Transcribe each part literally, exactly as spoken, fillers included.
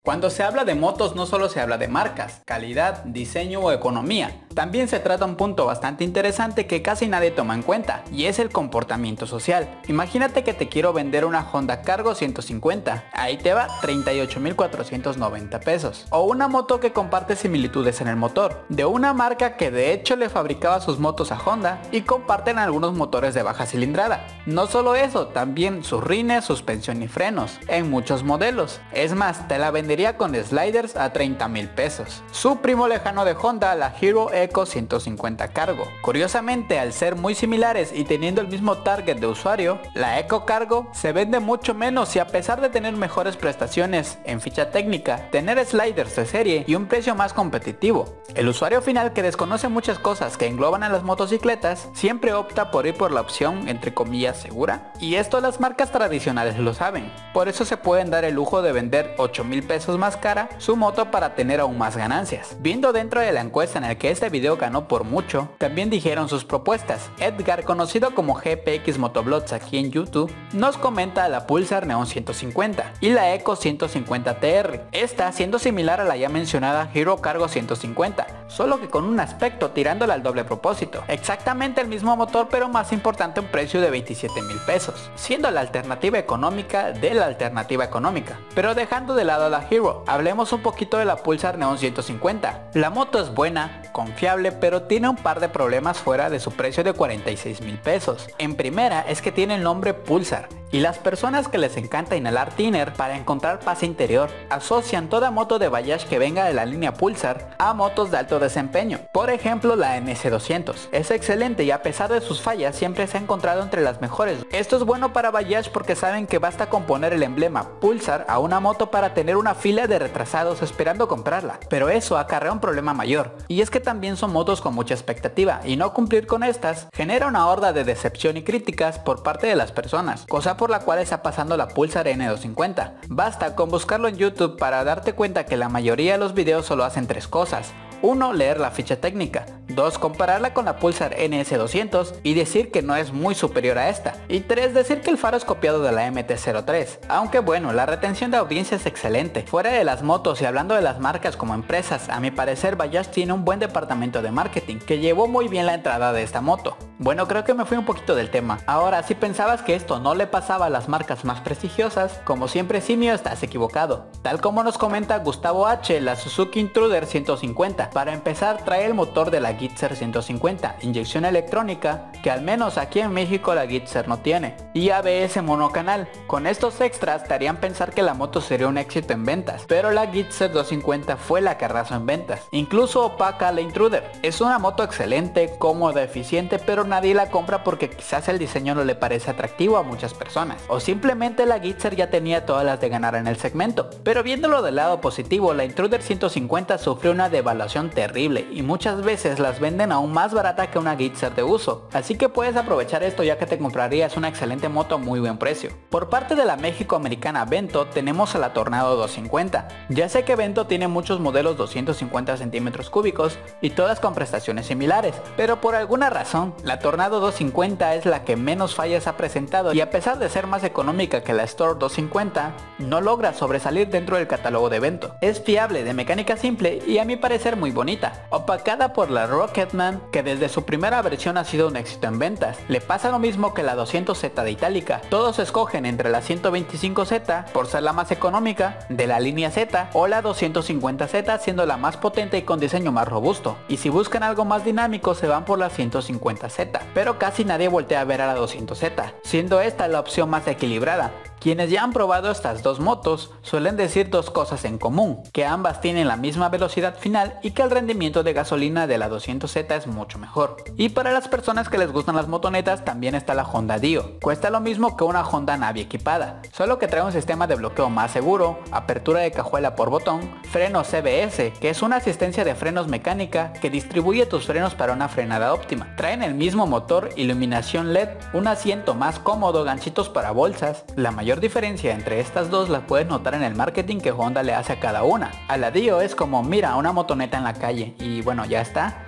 Cuando se habla de motos no solo se habla de marcas, calidad, diseño o economía. También se trata un punto bastante interesante que casi nadie toma en cuenta, y es el comportamiento social. Imagínate que te quiero vender una Honda Cargo ciento cincuenta, ahí te va treinta y ocho mil cuatrocientos noventa pesos. O una moto que comparte similitudes en el motor, de una marca que de hecho le fabricaba sus motos a Honda y comparten algunos motores de baja cilindrada. No solo eso, también sus rines, suspensión y frenos, en muchos modelos. Es más, te la vendería con sliders a treinta mil pesos. Su primo lejano de Honda, la Hero Eco ciento cincuenta Cargo. Curiosamente, al ser muy similares y teniendo el mismo target de usuario, la Eco Cargo se vende mucho menos y a pesar de tener mejores prestaciones en ficha técnica, tener sliders de serie y un precio más competitivo. El usuario final, que desconoce muchas cosas que engloban a las motocicletas, siempre opta por ir por la opción entre comillas segura, y esto las marcas tradicionales lo saben. Por eso se pueden dar el lujo de vender ocho mil pesos más cara su moto para tener aún más ganancias. Viendo dentro de la encuesta en el que este video ganó por mucho, también dijeron sus propuestas. Edgar, conocido como G P X Motoblogs aquí en YouTube, nos comenta la Pulsar Neon ciento cincuenta y la Eco ciento cincuenta T R, esta siendo similar a la ya mencionada Hero Cargo ciento cincuenta, solo que con un aspecto tirándole al doble propósito. Exactamente el mismo motor, pero más importante, un precio de veintisiete mil pesos, siendo la alternativa económica de la alternativa económica. Pero dejando de lado a la Hero, hablemos un poquito de la Pulsar Neon ciento cincuenta. La moto es buena, confiable, pero tiene un par de problemas fuera de su precio de cuarenta y seis mil pesos. En primera es que tiene el nombre Pulsar, y las personas que les encanta inhalar thinner para encontrar paz interior asocian toda moto de Bajaj que venga de la línea Pulsar a motos de alto desempeño. Por ejemplo, la N S doscientos es excelente y a pesar de sus fallas siempre se ha encontrado entre las mejores. Esto es bueno para Bajaj porque saben que basta con poner el emblema Pulsar a una moto para tener una fila de retrasados esperando comprarla. Pero eso acarrea un problema mayor, y es que también son motos con mucha expectativa y no cumplir con estas genera una horda de decepción y críticas por parte de las personas, cosa por la cual está pasando la Pulsar N doscientos cincuenta. Basta con buscarlo en YouTube para darte cuenta que la mayoría de los videos solo hacen tres cosas. uno Leer la ficha técnica. dos Compararla con la Pulsar N S doscientos y decir que no es muy superior a esta. Y tres Decir que el faro es copiado de la M T cero tres. Aunque bueno, la retención de audiencia es excelente. Fuera de las motos y hablando de las marcas como empresas, a mi parecer Bajaj tiene un buen departamento de marketing que llevó muy bien la entrada de esta moto. Bueno, creo que me fui un poquito del tema. Ahora, si pensabas que esto no le pasaba a las marcas más prestigiosas, como siempre simio, estás equivocado. Tal como nos comenta Gustavo H, la Suzuki Intruder ciento cincuenta. Para empezar, trae el motor de la Gitzer ciento cincuenta, inyección electrónica, que al menos aquí en México la Gitzer no tiene, y A B S monocanal. Con estos extras te harían pensar que la moto sería un éxito en ventas, pero la Gitzer doscientos cincuenta fue la que arrasó en ventas. Incluso opaca a la Intruder. Es una moto excelente, cómoda, eficiente, pero nadie la compra porque quizás el diseño no le parece atractivo a muchas personas, o simplemente la Gitzer ya tenía todas las de ganar en el segmento. Pero viéndolo del lado positivo, la Intruder ciento cincuenta sufrió una devaluación terrible y muchas veces las venden aún más barata que una Gitzer de uso, así que puedes aprovechar esto ya que te comprarías una excelente moto a muy buen precio. Por parte de la México-americana Vento tenemos a la Tornado doscientos cincuenta. Ya sé que Vento tiene muchos modelos doscientos cincuenta centímetros cúbicos y todas con prestaciones similares, pero por alguna razón la Tornado doscientos cincuenta es la que menos fallas ha presentado y a pesar de ser más económica que la Storm doscientos cincuenta, no logra sobresalir dentro del catálogo de Vento. Es fiable, de mecánica simple y a mi parecer muy bonita, opacada por la Rocketman, que desde su primera versión ha sido un éxito en ventas. Le pasa lo mismo que la doscientos Z de Itálica. Todos escogen entre la ciento veinticinco Z por ser la más económica de la línea Z o la doscientos cincuenta Z siendo la más potente y con diseño más robusto, y si buscan algo más dinámico se van por la ciento cincuenta Z, pero casi nadie voltea a ver a la doscientos Z, siendo esta la opción más equilibrada. Quienes ya han probado estas dos motos suelen decir dos cosas en común, que ambas tienen la misma velocidad final y que el rendimiento de gasolina de la doscientos Z es mucho mejor. Y para las personas que les gustan las motonetas también está la Honda Dio. Cuesta lo mismo que una Honda Navi equipada, solo que trae un sistema de bloqueo más seguro, apertura de cajuela por botón, frenos C B S, que es una asistencia de frenos mecánica que distribuye tus frenos para una frenada óptima. Traen el mismo motor, iluminación L E D, un asiento más cómodo, ganchitos para bolsas. La mayor diferencia entre estas dos la puedes notar en el marketing que Honda le hace a cada una. A la Dio es como mira una motoneta en la calle y bueno, ya está.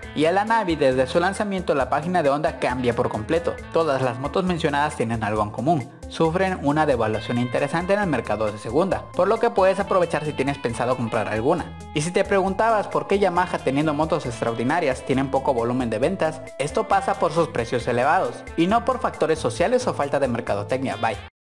Y a la Navi, desde su lanzamiento, la página de Honda cambia por completo. Todas las motos mencionadas tienen algo en común: sufren una devaluación interesante en el mercado de segunda, por lo que puedes aprovechar si tienes pensado comprar alguna. Y si te preguntabas por qué Yamaha, teniendo motos extraordinarias, tienen poco volumen de ventas, esto pasa por sus precios elevados, y no por factores sociales o falta de mercadotecnia. Bye.